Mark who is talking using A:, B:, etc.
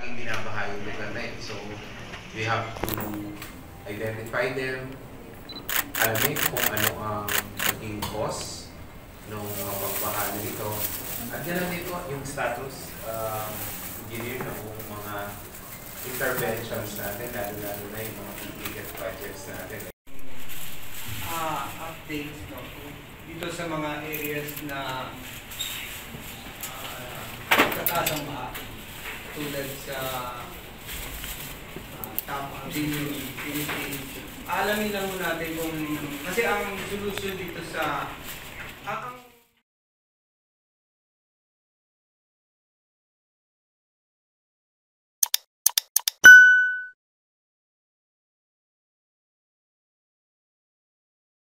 A: Ang binabaha yung lugar na yun. So, we have to identify them, alamin kung ano ang naging cause ng pagbaha na ito. At yan lang dito yung status, engineer na kung mga interventions natin, lalo-lalo na yung mga big-ticket projects natin.
B: Updates no, dito sa mga areas na katasang baha tulad sa Philippines. Alamin lang natin kung kasi ang solusyon dito sa